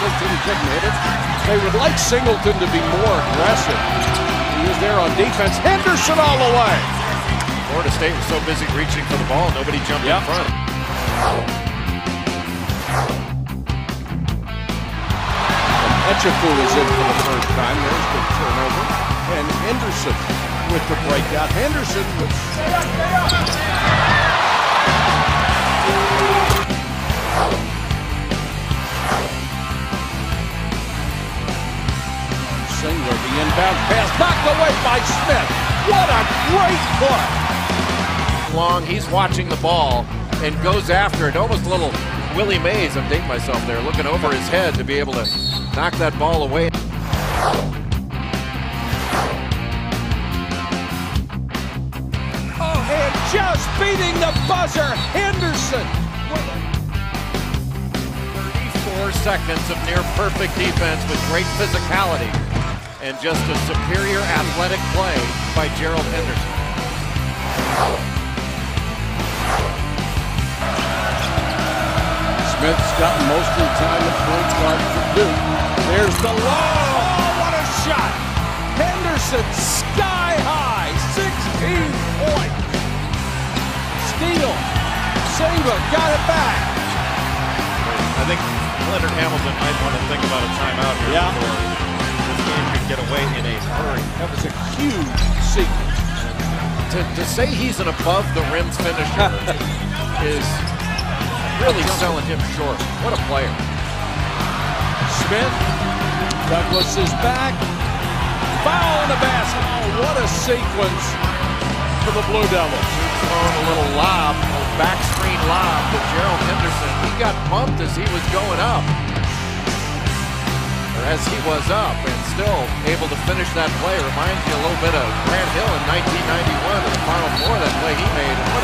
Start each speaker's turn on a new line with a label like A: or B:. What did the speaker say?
A: Singleton couldn't hit it. They would like Singleton to be more aggressive. He was there on defense. Henderson all the way.
B: Florida State was so busy reaching for the ball, nobody jumped in front.
A: Echefu is in for the first time. There's the turnover. And Henderson with the breakout. Henderson with... Singler, the inbound pass, knocked away by Smith. What a great play.
B: Long, he's watching the ball and goes after it. Almost a little Willie Mays, I'm dating myself there, looking over his head to be able to knock that ball away.
A: Oh, and just beating the buzzer, Henderson.
B: 34 seconds of near perfect defense with great physicality and just a superior athletic play by Gerald Henderson.
A: Smith's gotten most of the time at point guard for Duke. There's the low. Oh, what a shot. Henderson sky high, 16 points. Steal. Singler got it back.
B: I think Leonard Hamilton might want to think about a timeout here before this game could get away in a hurry.
A: That was a huge sequence.
B: To say he's an above the rims finisher is really selling him short. What a player.
A: Smith, Douglas is back. Foul in the basket. Oh, what a sequence for the Blue Devils.
B: Throwing a little lob, a back screen lob to Gerald Henderson. He got bumped as he was going up. Or as he was up, and still able to finish that play. Reminds you a little bit of Grant Hill in 1991 in the Final Four, that play he made.